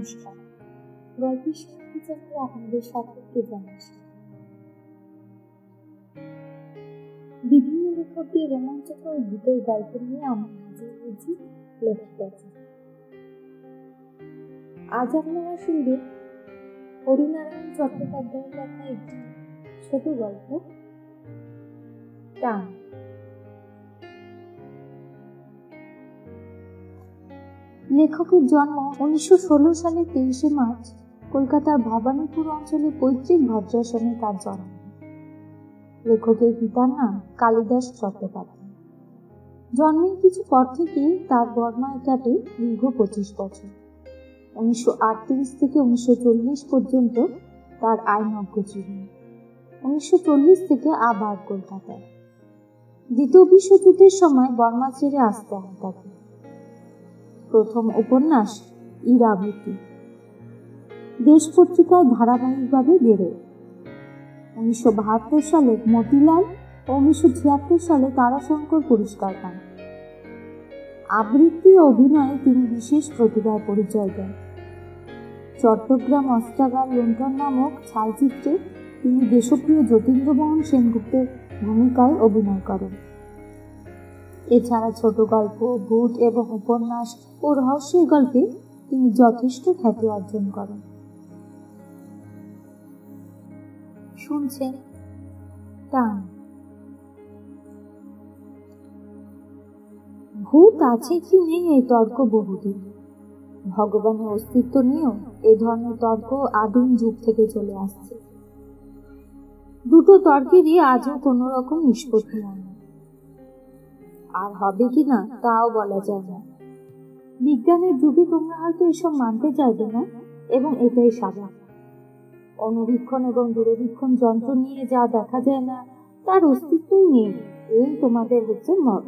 নমস্কার। গল্পের সাথে চ্যানেলে আপনাদের সকলকে জানাচ্ছি। বিভিন্ন লেখকদের রোমাঞ্চকর ভূতের গল্প নিয়ে আমি হাজির হয়েছি লেখিকা। আজ আপনারা শুনবেন হরিনারায়ণ চট্টোপাধ্যায়ের লেখা একটি ছোট গল্প, টান। লেখকের জন্ম 1916 সালের 23শে মার্চ কলকাতার ভবানীপুর অঞ্চলে পৈতৃক ভদ্রাসনে তার জন্ম। লেখকের পিতার নাম কালিদাস চট্টোপাধ্যায়। জন্মের কিছু পর থেকেই তার বর্মায় কাটে দীর্ঘ 25 বছর। 1938 থেকে 1940 পর্যন্ত তার আইনজ্ঞ জীবন। 1940 থেকে আবার কলকাতায়। দ্বিতীয় বিশ্বযুদ্ধের সময় বর্মা ছেড়ে আসতে হয় তাকে। প্রথম উপন্যাস ইরাবতী দেশ পত্রিকায় ধারাবাহিকভাবে বেরোয়। 1972 সালে মতিলাল ও 1976 সালে তারাশঙ্কর পুরস্কার পান। আবৃত্তি ও অভিনয়ে তিনি বিশেষ প্রতিভার পরিচয় দেন। চট্টগ্রাম অস্ত্রাগার লুণ্ঠন নামক ছায়াচিত্রে তিনি দেশপ্রিয় যতীন্দ্রমোহন সেনগুপ্তের ভূমিকায় অভিনয় করেন। এছাড়া ছোট গল্প, ভূত এবং উপন্যাস ও রহস্যের গল্পে তিনি যথেষ্ট খ্যাতি অর্জন করেন। শুনছেন টান। ভূত আছে কি নেই এই তর্ক বহুদিন। ভগবানের অস্তিত্ব নিয়েও এ ধরনের তর্ক আদিম যুগ থেকে চলে আসছে। দুটো তর্কেরই আজও কোনো রকম নিষ্পত্তি হয়নি, আর হবে কিনা তাও বলা যায় না। বিজ্ঞানের যুগে তোমরা হয়তো এসব মানতে চাইবে না, এবং এটাই স্বাভাবিক। অনুবীক্ষণ এবং দূরবীক্ষণ যন্ত্র নিয়ে যা দেখা যায় না তার অস্তিত্বই নেই, এই তোমাদের হচ্ছে মত।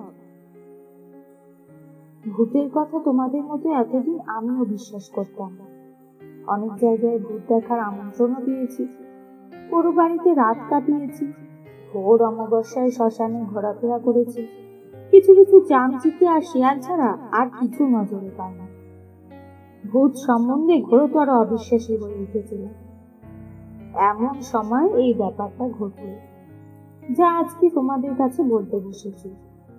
ভূতের কথা তোমাদের মতো এতদিন আমিও বিশ্বাস করতাম না। অনেক জায়গায় ভূত দেখার আমন্ত্রণও দিয়েছি, পুরো বাড়িতে রাত কাটিয়েছি, ভোর অমাবস্যায় শ্মশানে ঘোরাফেরা করেছি। কিছু কিছু চামচিকে আর শিয়াল ছাড়া আর কিছু নজরে পায় না। ভূত সম্বন্ধে ঘোরতর অবিশ্বাসী হয়ে উঠেছিল। এমন সময় এই ব্যাপারটা ঘটল, যা আজকে তোমাদের কাছে বলতে বসেছি।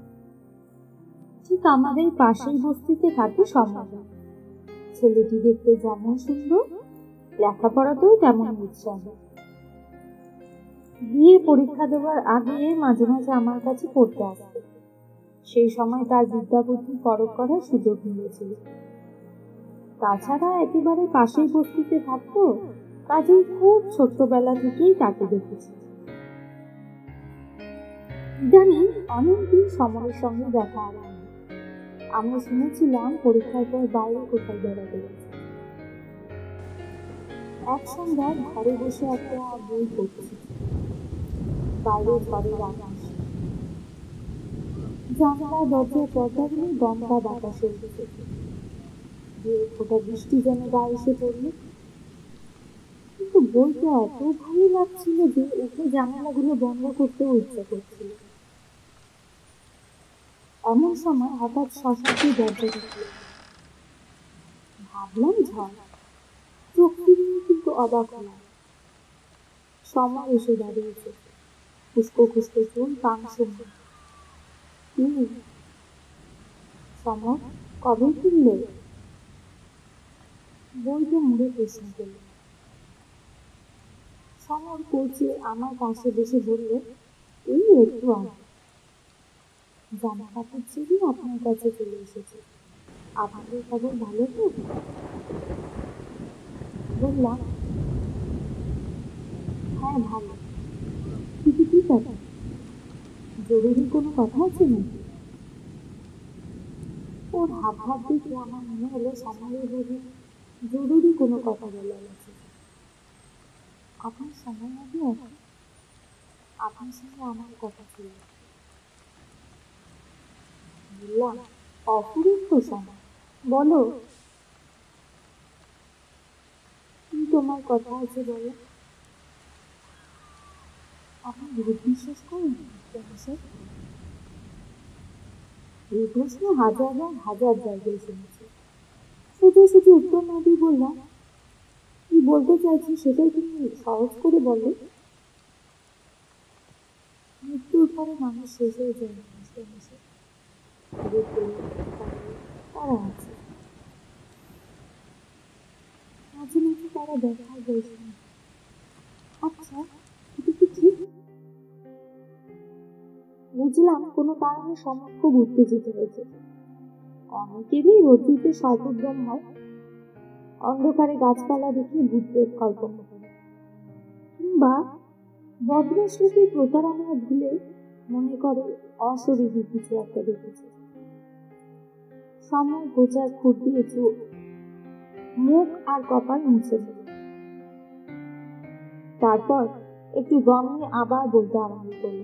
ঠিক আমাদের পাশেই বস্তিতে থাকে সম্রাট। ছেলেটি দেখতে যেমন সুন্দর, লেখাপড়াতেও তেমন উৎসাহ। বিয়ে পরীক্ষা দেওয়ার আগে মাঝে মাঝে আমার কাছে পড়তে আসতো। সেই সময় তার বিদ্যা বুদ্ধি পরখ করার সুযোগ মিলেছিল। তাছাড়া একেবারে পাশেই বস্তিতে থাকতো, কাজেই খুব ছোট্টবেলা থেকেই তাকে দেখেছি। ইদানিং অনেকদিন সমরের সঙ্গে দেখা আর হয়নি। আমরা শুনেছিলাম পরীক্ষার পর বাইরে কোথাও বেড়াতে গেছে। এক সন্ধ্যায় ঘরে বসে একটা বই পড়ছি। বাইরে ঝড়ের আকাশ, জানলা দরজার পর্দাগুলো দমকা বাতাসে উঠেছে। ফোঁটা বৃষ্টি যেন গায়ে এসে পড়ল। কিন্তু বইটা এত ভালো লাগছিল যে উঠে জানালাগুলো বন্ধ করতেও ইচ্ছা করছিল। এমন সময় হঠাৎ শ্মশানটি দরজা ঢুকল। ভাবলাম ঝড়, চোখ ফিরিয়ে কিন্তু অবাক হলাম। সমর এসে দাঁড়িয়েছে, খুস্কো খুস্কো চুল, পাংশে। সমর, কবে ফিরলে? বইটা মুড়ে প্রশ্ন করল। সমর করছে আমার পাশে বসে বলল, এই একটু আগে। জামা কাপড় ছেড়ে আপনার কাছে চলে এসেছে। আপনাদের খবর ভালো তো? বললাম, হ্যাঁ ভালো। কিন্তু কি কথা? জরুরি কোনো কথা আছে নাকি? ওর হাত হাত দেখে আমার মনে হলো সময়ের বলি জরুরি কোনো কথা বলার আছে। আপনার সময় হবে? আপনার সঙ্গে আমার কথা ছিল। বললাম, অপূর্ব সময়, বলো কি তোমার কথা আছে বলো। আপনি ভূত বিশ্বাস করেন? এই প্রশ্ন হাজার জায়গায় শুনেছি। শুধু শুধু উত্তর না দিয়ে বললাম, চাইছি সেটাই তুমি সহজ করে বলো। মৃত্যুর পরে মানুষ শেষ হয়ে যায় মানুষের মাসে, তারা আছে, মাঝে মাঝে তারা দেখা হয়েছে। আচ্ছা, এটা কি ঠিক? বুঝলাম কোনো কারণে সময় খুব উত্তেজিত হয়েছে। অনেকেরই রজ্জুতে সর্বভ্রম হয়, অন্ধকারে গাছপালা দেখে ভূতপ্রেত কল্পনা করে, কিংবা বদমাশ লোকের প্রতারণা ভুলে মনে করে অশরীরী কিছু একটা দেখেছে। সময় গোচার খুঁট দিয়ে চোখ, মুখ আর কপাল মুছে দেবে। তারপর একটু দম নিয়ে আবার বলতে আরম্ভ করল,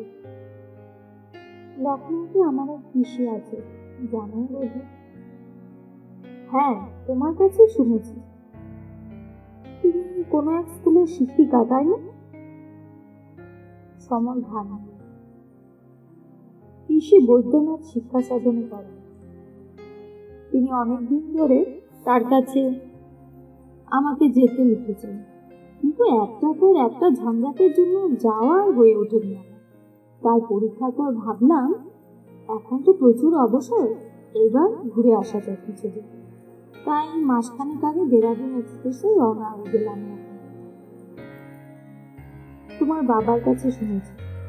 লখনৌতে আমার এক পিসি আছে, জানো বোধ? হ্যাঁ, তোমার কাছে শুনেছি। তুমি কোনো এক স্কুলের শিক্ষিকা, তাই না? সময় ভান, পিসি বৈদ্যনাথ শিক্ষা সাধনে করেন। তিনি অনেকদিন ধরে তার কাছে আমাকে যেতে লিখেছেন, কিন্তু একটা পর একটা ঝঞ্ঝাটের জন্য যাওয়া হয়ে ওঠেনি। তাই পরীক্ষার পর ভাবলাম এখন তো প্রচুর অবসর, এবার ঘুরে আসা যায় কিছুদিন। তাই মাসখানেক আগে দেরাদুন এক্সপ্রেসে রওনা হয়ে গেলাম। তোমার বাবার কাছে শুনেছি।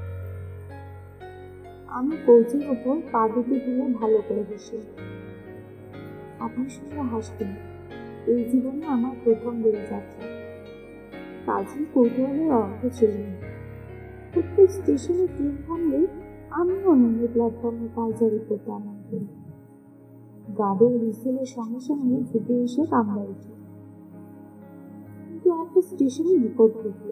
আমি কোচের ওপর পা দুটো তুলে ভালো করে বসে। আপনি শুনে হাসতেন। এই জীবনে আমার প্রথম বেড়ে যাচ্ছে, কাজী কৌতূহলের অর্থ ছিল না। প্রত্যেক স্টেশনে ট্রেন থামলে আমিও নেমে প্ল্যাটফর্মে পায়চারি করতে আনন্দ করি। গার্ডের হুইসেলের সঙ্গে সঙ্গে ছুটে এসে কামড়া উঠি। কিন্তু একটা স্টেশনে বিপদ ঘটল।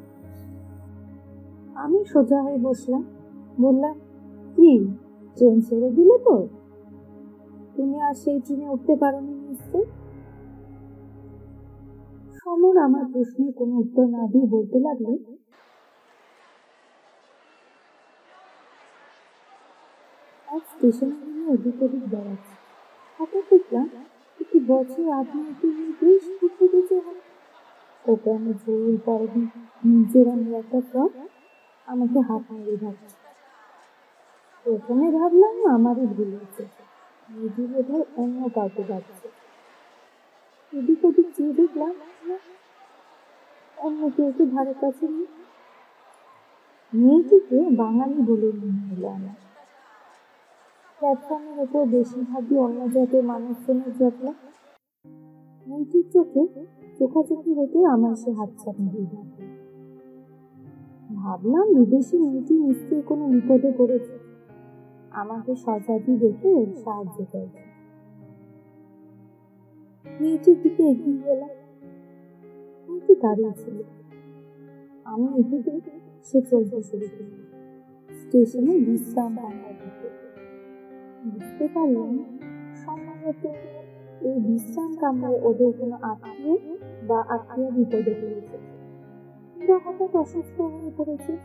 আমি সোজা হয়ে বসলাম, বললাম, কি ট্রেন ছেড়ে দিলে তো? তুমি আর সেই ট্রেনে উঠতে পারোনি নিশ্চয়? সমর আমার প্রশ্নের কোনো উত্তর না দিয়ে বলতে লাগলো, এক স্টেশনে গিয়ে এদিক ওদিক বেড়াচ্ছি, হঠাৎ দেখলাম একটি বছর আপনি বেশ ঘুরতে গেছে। ওকে আমি ঝুল পরদিন নিজের আমি একটা ফ্রক আমাকে হাত মেরে ভাবছি। প্রথমে ভাবলাম আমারই ভুল হচ্ছে, নিজে বোধহয় অন্য কাউকে ভাবছে। এদিক ওদিক চেয়ে দেখলাম অন্য কেউ তো ধারে কাছে নেই। মেয়েটিকে বাঙালি বলে মনে হলো আমার। প্ল্যাটফর্মের ওপর বেশিরভাগই অন্য জাতের মানুষজনের জটলা। মেয়েটির চোখে চোখাচোখি হতে আমার সে হাতছানি দিয়ে থাকে। ভাবলাম বিদেশি মেয়েটি নিশ্চয়ই কোনো বিপদে পড়েছে, আমাকে সজাতি দেখে সাহায্য করেছে। মেয়েটির দিকে এগিয়ে গেলাম। মেয়েটি দাঁড়িয়েছিল, আমি এদিকে সে চলতে শুরু করল। স্টেশনে বিশ্রাম নেওয়ার দিকে বুঝতে পারলাম সম্ভবত এই বিশ্রাম কামরায় ওদের কোনো আত্মীয় বা আত্মীয় বিপদে পড়েছে, বা হঠাৎ অসুস্থ হয়ে পড়েছে।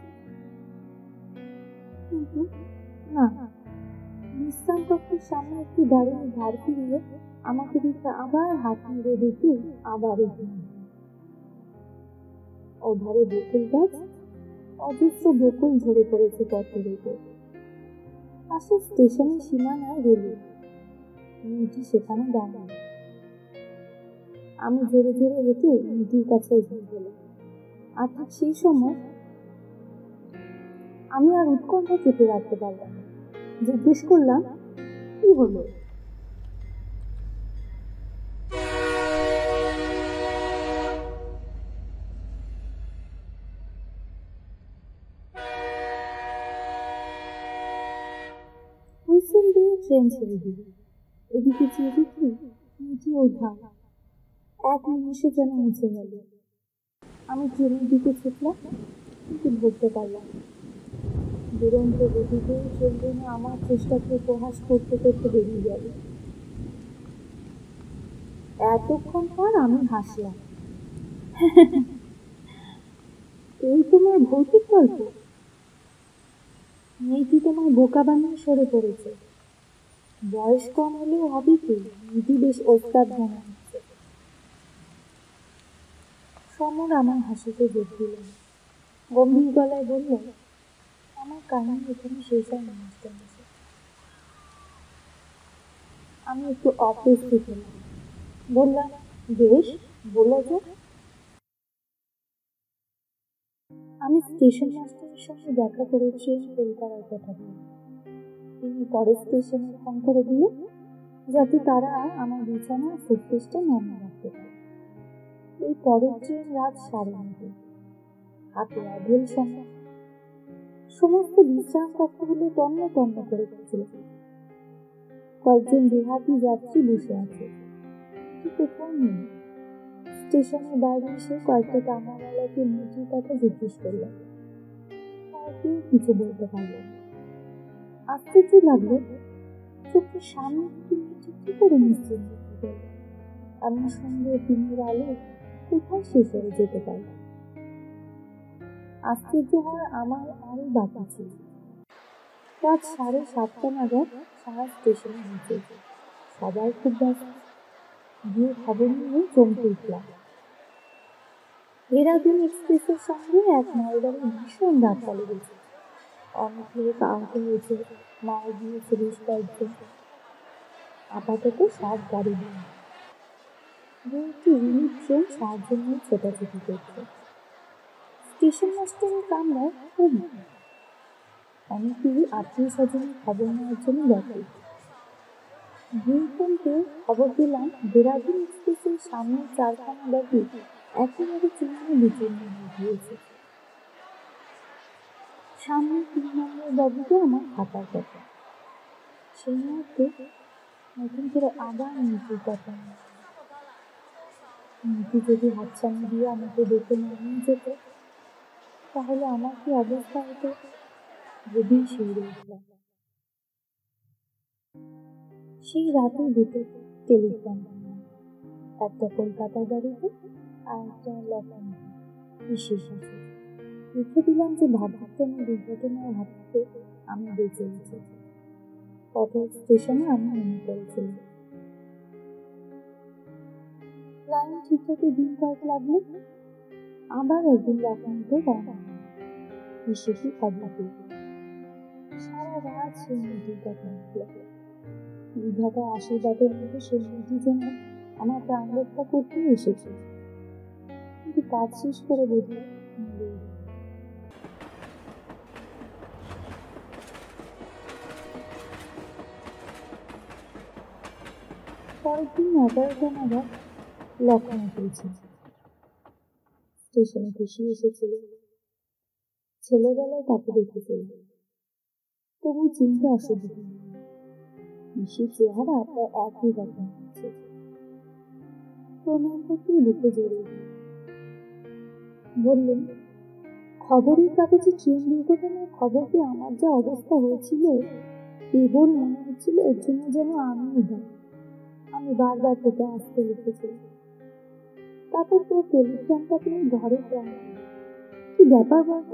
কিন্তু না, বিশ্রাম কক্ষের সামনে একটি দাঁড়িয়ে ধার ফিরিয়ে আমাকে দিকে আবার হাত মেরে দেখে আবার এগিয়ে। ওধারে বকুল গাছ, অজস্র বকুল ঝরে পড়েছে পথের উপর। পাশে স্টেশনের সীমানায় রেলে মেয়েটি সেখানে দাঁড়ায়। আমি জোরে জোরে হেঁটে মেয়েটির কাছে এগিয়ে গেলাম। আর ঠিক সেই সময় আমি আর উৎকণ্ঠা চেপে রাখতে পারলাম না, জিজ্ঞেস করলাম, কি হলো? হুইসেল দিয়ে ট্রেন ছেড়ে দিল। এদিকে চেয়ে দেখি মেয়েটি উধাও, এক নিমিষে যেন মুছে গেল। আমি ট্রেনের দিকে ছুটলাম, কিন্তু ধরতে পারলাম না। দুরন্ত গতিতে ট্রেন যেন আমার চেষ্টাকে উপহাস করতে করতে বেরিয়ে গেল। এতক্ষণ পর আমি হাসলাম। এই তোমার ভৌতিক গল্প? মেয়েটি তোমার বোকা বানিয়ে সরে পড়েছে। বয়স কম হলেও হবে কি, মেয়েটি বেশ ওস্তাদ মনে হচ্ছে। সমর আমার হাসিতে যোগ দিল, গম্ভীর গলায় বলল, আমার কাহিনী এখানে শেষ হয় না মাস্টার মশাই। আমি একটু অপ্রস্তুত হলাম, বললাম, বেশ, বলে যে। আমি স্টেশন মাস্টারের সঙ্গে দেখা করে ট্রেন ফেল করার কথা বলি। তিনি পরের স্টেশনে ফোন করে দিলে যাতে তারা আমার বিছানা সুটকেসটা নামিয়ে রাখতে পারে। এই পরের ট্রেন রাত 9:30। হাতে অঢেল সময়। সমস্ত বিশ্রাম কক্ষগুলো তন্ন তন্ন করে গেছিল। কয়েকজন দেহাতি যাত্রী বসে আছে, কোথাও নেই। স্টেশনের বাইরে এসে কয়েকটা টানাওয়ালাকে মিটির কথা জিজ্ঞেস করলাম, তারা কেউ কিছু বলতে পারল না। আশ্চর্য লাগলো, চোখের সামনে থেকে মিটি কি করে নিশ্চিত করল? এমন সুন্দর দিনের আলো কোথায় শেষ হয়ে যেতে পারে? আশ্চর্য হওয়ার আমার আরো বাকি ছিল। রাত 7:30 নাগাদ সারা স্টেশনে নিচে, সবাই খুব ব্যস্ত। গিয়ে খবর নিয়ে চমকে উঠলাম। দেরাদুন এক্সপ্রেসের সঙ্গে এক মালগাড়ি ভীষণ ধাক্কা লেগেছে। অনেক লোক আহত হয়েছে, মারা গিয়েছে বেশ কয়েকজন। আপাতত সব গাড়ি বন্ধ। একটি রিলিফ ট্রেন সাহায্য নিয়ে ছোটাছুটি করছে। স্টেশন মাস্টারের কামরা খুব অনেকেই আত্মীয় স্বজনের খবর নেওয়ার জন্য ব্যাকুল। গিয়ে খবর দিলাম, দেরাদুন এক্সপ্রেসের সামনে 4খানা গাড়ি একেবারে চূর্ণ বিচূর্ণ হয়ে গিয়েছে। সামনে 3 নম্বর বাবুকে আমার থাকার কথা। সেই মুহূর্তে নতুন করে আবার মিটির কথা। মিটি যদি হাতছানি দিয়ে আমাকে দেখে নামিয়ে যেত, তাহলে আমার কি অবস্থা হতো ভেবেই শিউরে উঠলাম। সেই রাতে দুটো টেলিগ্রাম, একটা কলকাতার গাড়িতে আর একটা লখনৌ বিশেষ আছে। লিখে দিলাম যে ভাগ্যক্রমে দুর্ঘটনার হাত থেকে আমি বেঁচে গেছি। পথের স্টেশনে আমি মনে করেছিলাম। লাইন ঠিক হতে দিন কয়েক লাগলো। আবার একদিন লখনৌতে রওনা হলাম। বিশেষই খবর পেয়ে সারা রাত সেই মেয়েটির কথা উঠল। বিধাতার আশীর্বাদের মধ্যে সেই মেয়েটি যেন আমার প্রাণ রক্ষা করতে এসেছে, কিন্তু কাজ শেষ করে বোধহয় পরের দিন 11টা নাগাদ লখনৌ পেয়েছি। স্টেশনে খুশি এসেছিল। ছেলেবেলায় তাকে দেখেছিল, তবু চিনতে অসুবিধা নেই। পিসির চেহারা প্রায় একই রকম হচ্ছে। প্রণাম করতে বুকে জড়িয়ে বললেন, খবরের কাগজে ট্রেন দুর্ঘটনার খবর পেয়ে আমার যা অবস্থা হয়েছিল, কেবল মনে হচ্ছিল এর জন্য যেন আমি বারবার তোকে আসতে লিখেছিলাম। তারপর তোর টেলিগ্রামটা তুমি ঘরে কেন? কি ব্যাপার বলতো?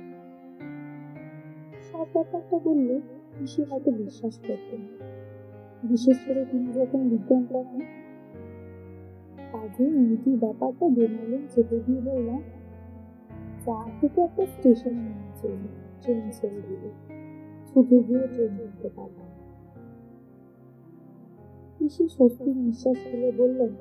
সব ব্যাপারটা বললে পিসি হয়তো বিশ্বাস করতেন, বিশেষ করে তিনি যখন বিজ্ঞান পড়ান। কাজে মেয়েটির ব্যাপারটা বেমালুম চেপে দিয়ে বললাম, চা থেকে একটা স্টেশনে নেমেছিল, ট্রেন ছেড়ে দিল, ছুটে গিয়ে ট্রেন ধরতে পারলাম। পিসি স্বস্তির নিঃশ্বাস ফেলে বললেন,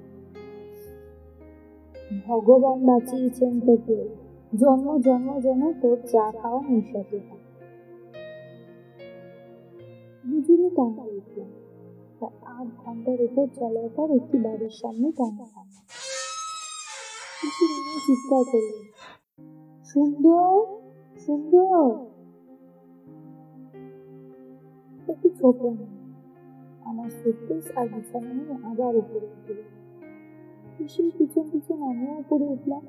ভগবান বাঁচিয়েছেন তোকে, জন্ম জন্ম যেন তোর চা খাওয়া নিঃশ্বাসে থাকে। দুজনে টানা উঠলাম। 8 ঘন্টার উপর চলার পর একটি বাড়ির সামনে টানা থামলাম। পিসি নেমে চিৎকার করলেন, সুন্দর সুন্দর। একটু ছোট আমার সুটকেস আর বিছানা নিয়ে আবার উপরে উঠল। পিসির পিছন পিছন আমিও উপরে উঠলাম।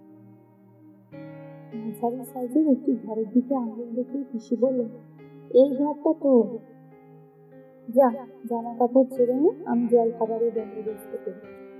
মাঝারি সাইজের একটি ঘরের দিকে আঙুল দেখে পিসি বললেন, এই ঘরটা তো। যা, জামা কাপড় ছেড়ে নে, আমি জল খাবারের বন্দোবস্ত করি।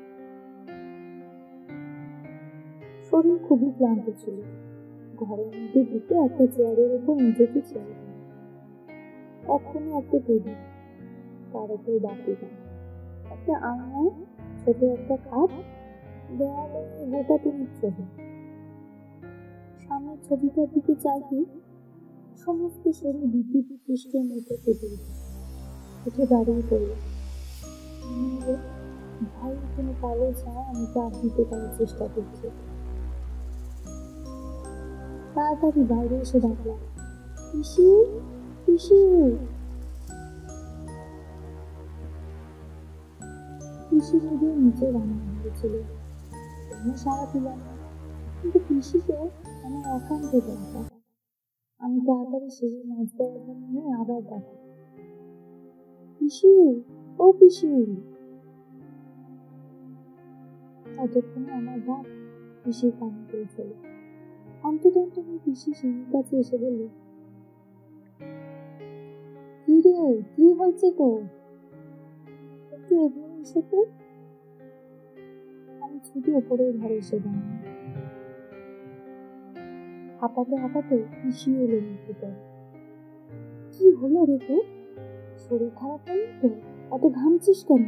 শরীর খুবই ক্লান্ত ছিল। ঘরের মধ্যে ঢুকে একটা চেয়ারের উপর নিজেকে ছেড়ে দিল। এখনই একটা টেবিল, তার উপর বাতি, একটা আয়না, ছোট একটা খাট, দেয়ালে গোটা 3 ছবি। সামনের ছবিটার দিকে চাইতে সমস্ত শরীর বিদ্যুৎ পৃষ্ঠের মতো কেটে উঠে দাঁড়িয়ে পড়ল। ভয়ের কোনো কালো ছায়া আমি তার দিতে করার চেষ্টা করছি। তাড়াতাড়ি বাইরে এসে ডাকলাম, পিসি পিসি। পিসি নিজে নিচে রান্না হয়েছিল, কোনো সারা দিলাম না, কিন্তু পিসিকে আমার একান্ত দরকার। আমি তাড়াতাড়ি সিঁড়ি মাছ দেওয়ার জন্য আবার ডাকি, পিসি ও পিসি। ততক্ষণে আমার ডাক পিসির কানে পৌঁছল। অন্তত আমি পিসি সিঁড়ির কাছে এসে বলল, কি রে, কি হয়েছে তো? একটু এগিয়ে এসে তো। আমি ছুটি ওপরের ঘরে এসে দাঁড়ালাম। হাঁপাতে হাঁপাতে পিসি এলো ভিতরে। কি হলো রে তোর? শরীর খারাপ হয়নি তো? এত ঘামছিস কেন?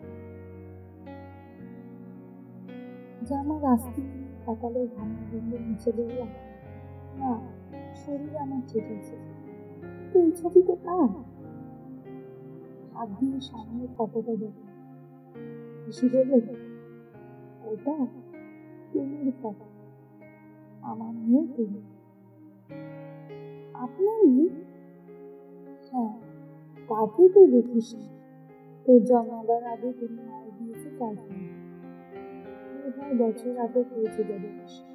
জামা রাস্তি কপালে ঘামের বিন্দু মুছে বললাম, না, শরীর আমার ঠিক আছে। তো এই ছবিটা কার? হাত দিয়ে সামনে ফটোটা দেখলাম। পিসি বলল, ওটা তুমির ফটো, আমার মেয়ে তুমি। আপনারই? হ্যাঁ, তাকে তুই দেখিস না। তোর জন্মাবার আগে তুমি মারা দিয়েছে, তাই বছর আগে হয়েছে যাবে।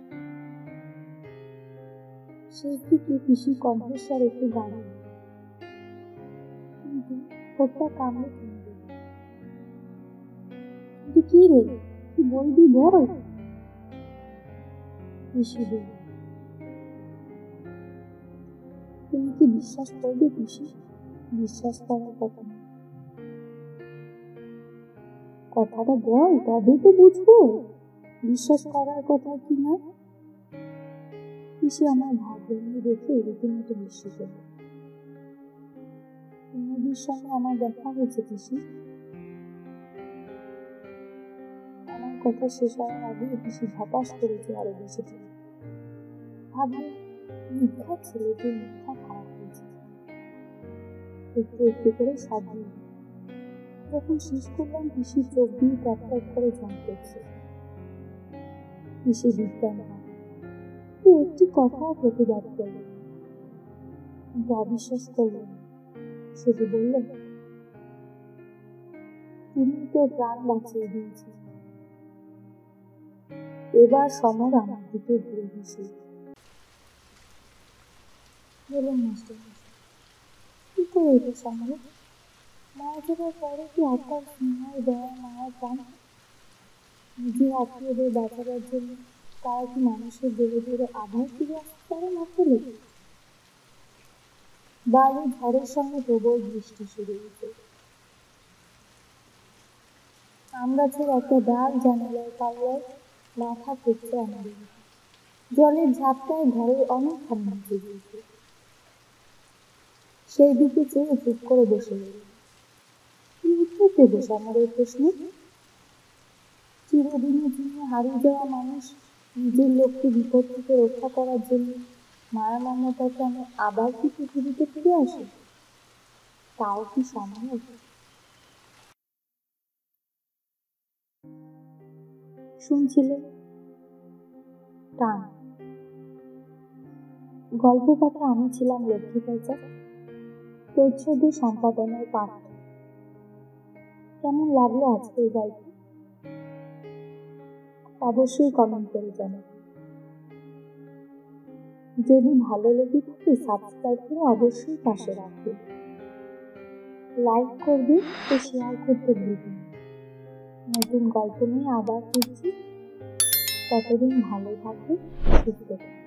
সেই থেকে পিসির কণ্ঠস্বর একটু বাড়ে, কিন্তু ঠোঁটটা কামড়ে কিনবে। কিন্তু কি রে, কি বলবি বল? পিসি বলল, তুমি কি বিশ্বাস করবে পিসি? বিশ্বাস করার কথা না। কথাটা বল, তবে তো বুঝবো বিশ্বাস করার কথা কি না। পিসি আমার ভাব ভেঙে দেখে রীতিমতো বিস্মিত হল। নদীর সঙ্গে আমার দেখা হয়েছে পিসি। আমার কথা শেষ হওয়ার আগে পিসি ঝাপাস করেছে আরো বসেছে। ভাবলাম, মিথ্যা ছেলেটি মিথ্যা খারাপ হয়েছে। একটু একটু করে সাজিয়ে যখন শেষ করলাম, পিসির চোখ দিয়ে টপ টপ করে জল পড়ছে। পিসি বিজ্ঞান একটি কথা প্রতিবাদ করল, কিন্তু অবিশ্বাস করল না। শুধু বলল, তুমি তো প্রাণ বাঁচিয়ে দিয়েছি, এবার সমর আমার দিকে ঘুরে দিয়েছি। বললাম, মাস্টার কি করে এটা সম্ভব? মারা যাবার পরে কি আত্মার স্নেহায় দেওয়া মায়ের প্রাণ নিজের আত্মীয়দের বাঁচাবার জন্য তারা কি মানুষের ধরে ধরে আবার ফিরে আসতে পারে না? ফেলে বালু ঝড়ের সঙ্গে প্রবল বৃষ্টি শুরু হয়েছে। আম গাছের একটা ডাল জানালার পাল্লায় মাথা ঠেকছে আমাদের। জলের ঝাপটায় ঘরের অনেকখানি নিচে গিয়েছে। সেই দিকে চেয়ে চুপ করে বসে রইল। কি উত্তর দেবো সমরের প্রশ্নে? চিরদিনের জন্য হারিয়ে যাওয়া মানুষ নিজের লোককে বিপদ থেকে রক্ষা করার জন্য মায়া মমতাকে আমি আবার কি পৃথিবীতে ফিরে আসি? তাও কি সম্ভব? শুনছিলে টান। গল্প পাঠে আমি ছিলাম লক্ষ্মী পাইচা, প্রচ্ছদে সম্পাদনের পাঠ। কেমন লাগলো আজকে এই গল্প? অবশ্যই কমেন্ট করে জানাবেন। যদি ভালো লেগে থাকে সাবস্ক্রাইব করে অবশ্যই পাশে রাখবে, লাইক করবে ও শেয়ার করতে ভুলবেন। নতুন গল্প নিয়ে আবার ফিরছি। ততদিন ভালো থাকবে, সুস্থ থাকবে।